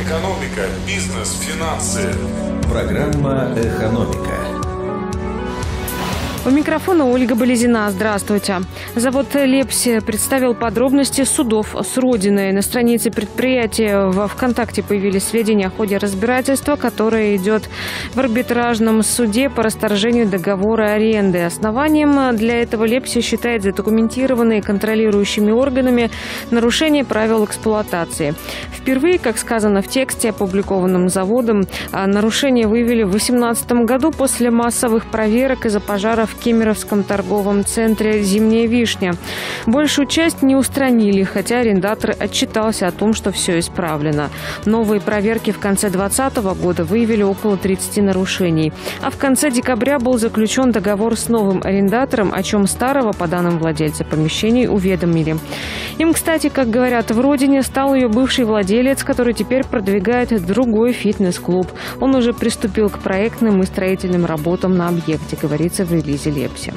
Экономика, бизнес, финансы. Программа «Экономика». У микрофона Ольга Болезина. Здравствуйте. Завод «Лепси» представил подробности судов с Родиной. На странице предприятия во ВКонтакте появились сведения о ходе разбирательства, которое идет в арбитражном суде по расторжению договора аренды. Основанием для этого «Лепси» считает задокументированные контролирующими органами нарушение правил эксплуатации. Впервые, как сказано в тексте, опубликованном заводом, нарушения выявили в 2018 году после массовых проверок из-за пожаров в Кемеровском торговом центре «Зимняя вишня». Большую часть не устранили, хотя арендатор отчитался о том, что все исправлено. Новые проверки в конце 2020 года выявили около 30 нарушений. А в конце декабря был заключен договор с новым арендатором, о чем старого, по данным владельца помещений, уведомили. Им, кстати, как говорят в Родине, стал ее бывший владелец, который теперь продвигает другой фитнес-клуб. Он уже приступил к проектным и строительным работам на объекте, говорится в релизе «Лепси».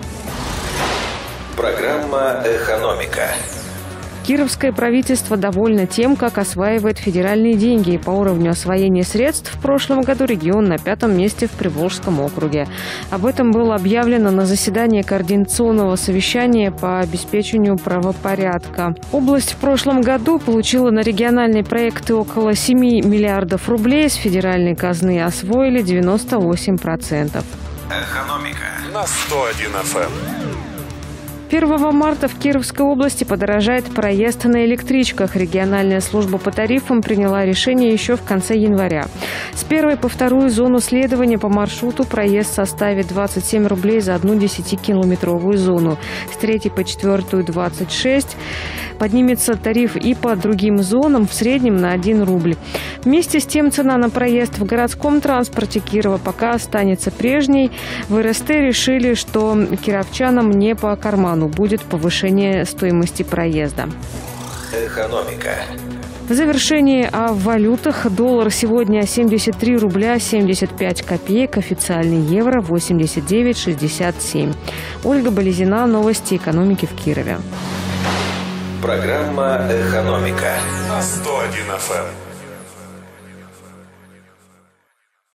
Программа «Экономика». Кировское правительство довольно тем, как осваивает федеральные деньги. По уровню освоения средств в прошлом году регион на 5-м месте в Приволжском округе. Об этом было объявлено на заседании координационного совещания по обеспечению правопорядка. Область в прошлом году получила на региональные проекты около 7 миллиардов рублей. С федеральной казны освоили 98%. Экономика на 101 FM. 1 марта в Кировской области подорожает проезд на электричках. Региональная служба по тарифам приняла решение еще в конце января. С 1 по 2 зону следования по маршруту проезд составит 27 рублей за одну 10-километровую зону. С 3 по 4 – 26. Поднимется тариф и по другим зонам в среднем на 1 рубль. Вместе с тем цена на проезд в городском транспорте Кирова пока останется прежней. В РСТ решили, что кировчанам не по карману будет повышение стоимости проезда. «Экономика». В завершении о валютах. Доллар сегодня 73 рубля 75 копеек, официальный евро 89,67. Ольга Болезина, новости экономики в Кирове. Программа «Экономика» на 101 FM.